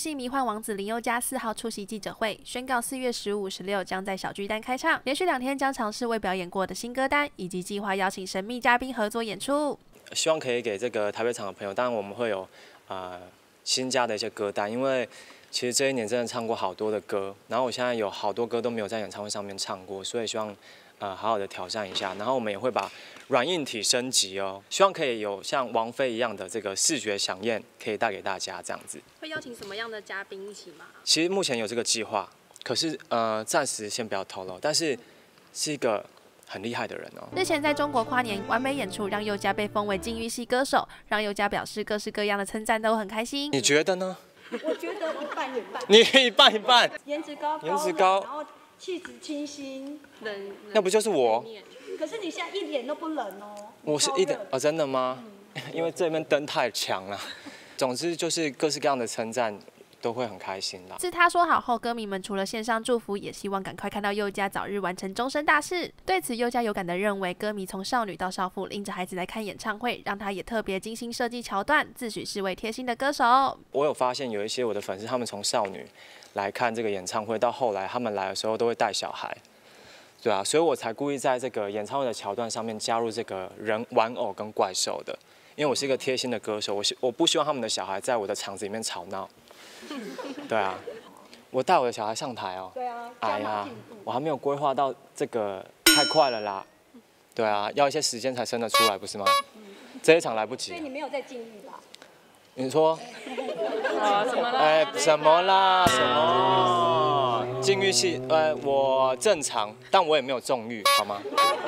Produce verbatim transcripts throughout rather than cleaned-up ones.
系迷幻王子林宥嘉四号出席记者会，宣告四月十五、十六将在小巨蛋开唱，连续两天将尝试未表演过的新歌单，以及计划邀请神秘嘉宾合作演出。 希望可以给这个台北场的朋友，当然我们会有呃新加的一些歌单，因为其实这一年真的唱过好多的歌，然后我现在有好多歌都没有在演唱会上面唱过，所以希望呃好好的挑战一下，然后我们也会把软硬体升级哦，希望可以有像王菲一样的这个视觉飨宴，可以带给大家这样子。 会邀请什么样的嘉宾一起吗？ 其实目前有这个计划，可是呃暂时先不要透露，但是是一个很厉害的人哦。 日前在中国跨年完美演出，让宥嘉被封为禁欲系歌手，让宥嘉表示各式各样的称赞都很开心。 你觉得呢？ 我觉得一半一半。 你一半一半。 颜值高， 颜值高， 然后气质清新， 冷， 那不就是我？ 可是你现在一点都不冷哦。 我是一点哦，真的吗？嗯、因为这边灯太强了。总之就是各式各样的称赞。都会很开心啦。 自他说好后，歌迷们除了线上祝福，也希望赶快看到宥嘉早日完成终身大事。对此，宥嘉有感的认为，歌迷从少女到少妇拎着孩子来看演唱会，让他也特别精心设计桥段，自诩是位贴心的歌手。 我有发现有一些我的粉丝，他们从少女来看这个演唱会，到后来他们来的时候都会带小孩，对啊，所以我才故意在这个演唱会的桥段上面加入这个人玩偶跟怪兽的，因为我是一个贴心的歌手，我希我不希望他们的小孩在我的场子里面吵闹。对啊，我带我的小孩上台哦。 对啊。 哎呀，我还没有规划到这个，太快了啦。对啊，要一些时间才生得出来，不是吗？这一场来不及。 所以你没有在禁欲吧？ 你说？ 啊，什么啦？ 哎，什么啦？什么？禁欲系，呃，我正常，但我也没有纵欲，好吗？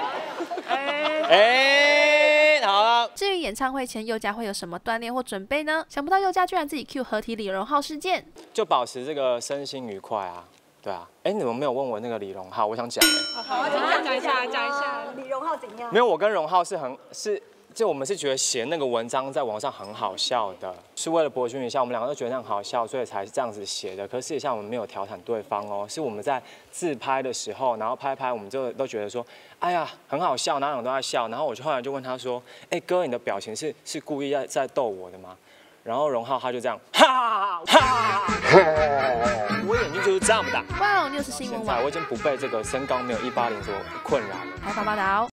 哎，好了。 至于演唱会前宥嘉会有什么锻炼或准备呢？想不到宥嘉居然自己 Q 合体李荣浩事件， 就保持这个身心愉快啊，对啊。哎，你们没有问我那个李荣浩，我想讲哎。 好啊，讲一下，讲一下李荣浩怎样？ 没有，我跟荣浩是很是。就我们是觉得写那个文章在网上很好笑的，是为了博君一笑，我们两个都觉得那样好笑，所以才这样子写的。可是事实上我们没有调侃对方哦，是我们在自拍的时候，然后拍拍，我们就都觉得说，哎呀很好笑，哪种都在笑。然后我就后来就问他说，哎哥，你的表情是是故意在在逗我的吗？然后荣浩他就这样，哈哈哈哈，我眼睛就是这么大。 万隆六十新闻网， 现在我已经不被这个身高没有一八零所困扰了。 采访报道。